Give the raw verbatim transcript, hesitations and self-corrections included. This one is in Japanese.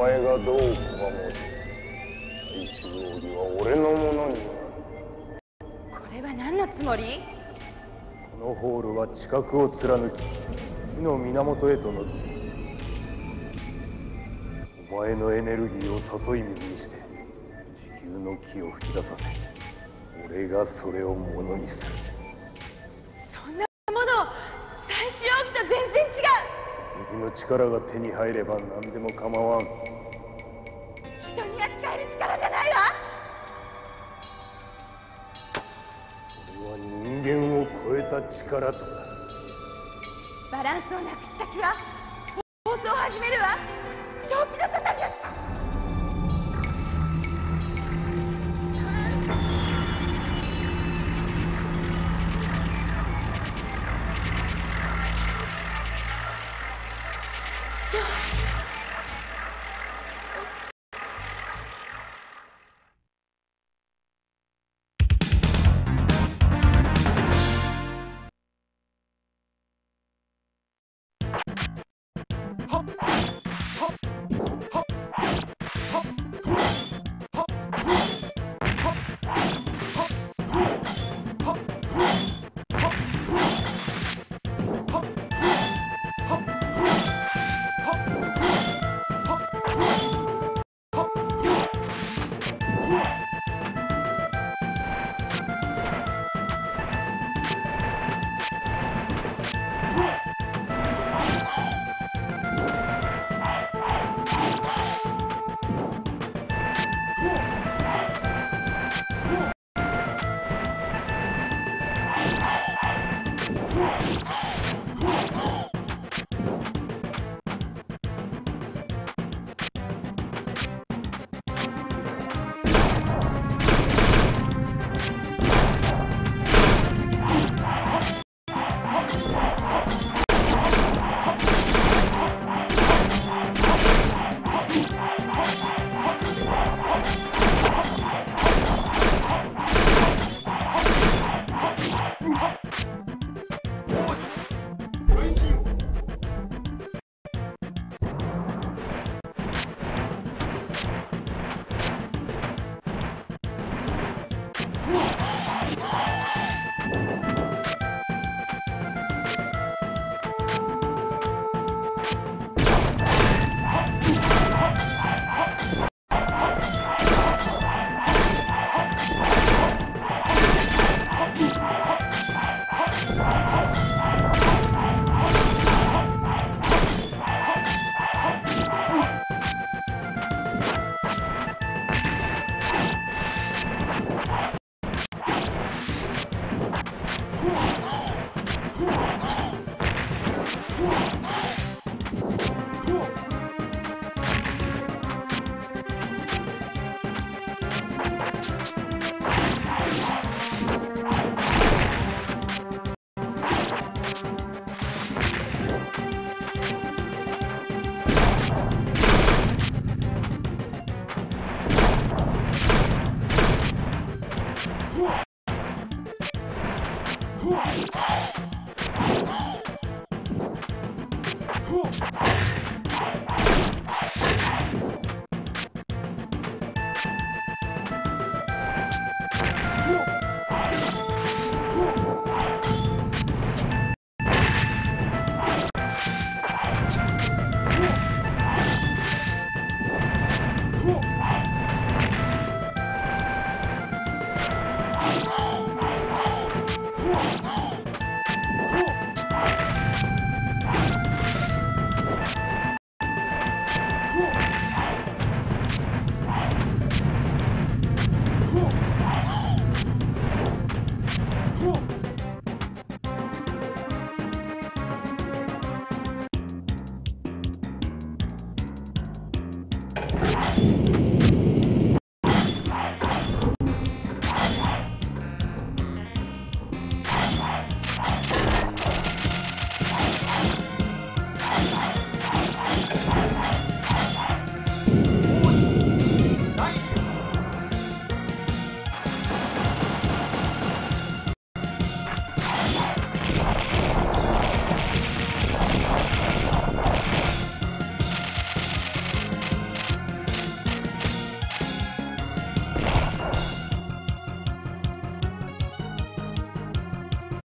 前がどう拒もうと最終奥義は俺のものになる。 これは何のつもり？ このホールは地殻を貫き火の源へと乗っている。お前のエネルギーを誘い水にして地球の木を吹き出させ、俺がそれをものにする。 そんなもの最終奥義と全然違う。 敵の力が手に入れば何でも構わん。 人に扱える力じゃないわ。 これは人間を超えた力となる。 バランスをなくした気は放送を始めるわ。正気の沙汰じゃ。